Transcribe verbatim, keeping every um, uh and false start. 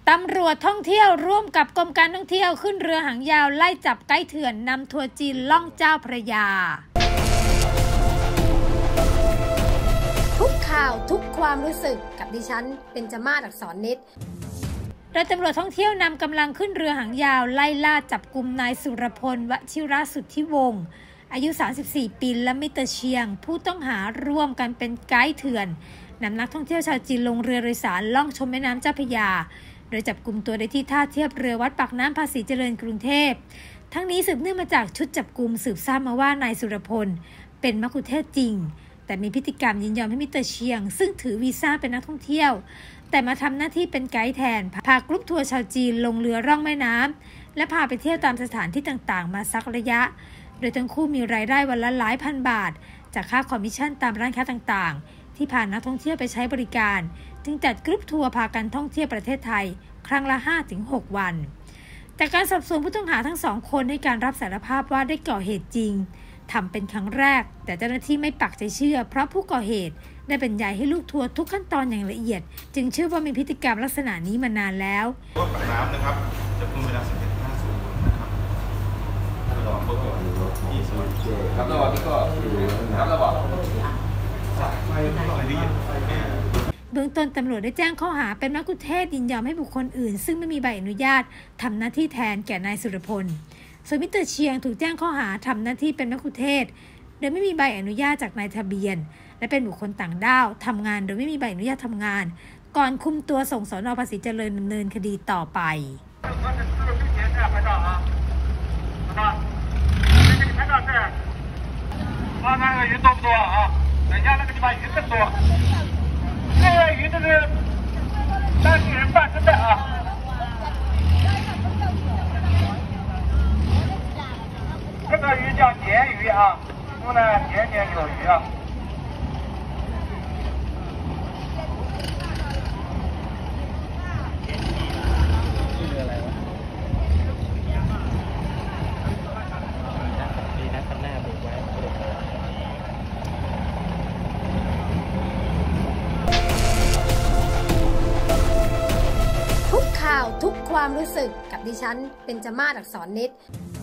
ตำรวจท่องเที่ยวร่วมกับกรมการท่องเที่ยวขึ้นเรือหางยาวไล่จับไกด์เถื่อนนำทัวร์จีนล่องเจ้าพระยาทุกข่าวทุกความรู้สึกกับดิฉันเบญจมาศ อักษรนิตโดยตำรวจท่องเที่ยวนำกำลังขึ้นเรือหางยาวไล่ล่าจับกุมนายสุรพล วชิรสุทธิวงศ์อายุสามสิบสี่ปีและมิสเตอร์เชียงผู้ต้องหาร่วมกันเป็นไกด์เถื่อนนำนักท่องเที่ยวชาวจีนลงเรือโดยสารล่องชมแม่น้ำเจ้าพระยาโดยจับกุมตัวได้ที่ท่าเทียบเรือวัดปากน้ำภาษีเจริญกรุงเทพทั้งนี้สืบเนื่องมาจากชุดจับกุมสืบทราบมาว่านายสุรพลเป็นมัคคุเทศก์จริงแต่มีพฤติกรรมยินยอมให้มิสเตอร์เชียงซึ่งถือวีซ่าเป็นนักท่องเที่ยวแต่มาทำหน้าที่เป็นไกด์แทนพากรุ๊ปทัวร์ชาวจีนลงเรือร่องแม่น้ำและพาไปเที่ยวตามสถานที่ต่างๆมาสักระยะโดยทั้งคู่มีรายได้วันละหลายพันบาทจากค่าคอมมิชชั่นตามร้านค้าต่างๆที่พานักท่องเที่ยวไปใช้บริการจึงจัดกรุ๊ปทัวร์พากันท่องเที่ยวประเทศไทยครั้งละ ห้าถึงหก วันแต่การสอบสวนผู้ต้องหาทั้งสองคนให้การรับสารภาพว่าได้ก่อเหตุจริงทำเป็นครั้งแรกแต่เจ้าหน้าที่ไม่ปักใจเชื่อเพราะผู้ก่อเหตุได้บรรยายให้ลูกทัวร์ทุกขั้นตอนอย่างละเอียดจึงเชื่อว่ามีพฤติกรรมลักษณะนี้มานานแล้วรถปากน้ำนะครับจะพุ่งเวลาสิบเอ็ดห้าสิบนะครับระวังเพื่อที่สวนครับระวังพี่ก็ครับระวังไฟละเอียดเบื้องต้นตำรวจได้แจ้งข้อหาเป็นมัคคุเทศก์ยินยอมให้บุคคลอื่นซึ่งไม่มีใบอนุญาตทำหน้าที่แทนแก่นายสุรพลส่วนมิสเตอร์เชียงถูกแจ้งข้อหาทำหน้าที่เป็นมัคคุเทศก์โดยไม่มีใบอนุญาตจากนายทะเบียนและเป็นบุคคลต่างด้าวทำงานโดยไม่มีใบอนุญาตทำงานก่อนคุมตัวส่งสน.ภาษีเจริญดำเนินคดีต่อไป这个鱼叫鲶鱼啊，湖南年年有余啊。 ทุกข่าวทุกความรู้สึกกับดิฉันเบญจมาศ อักษรนิต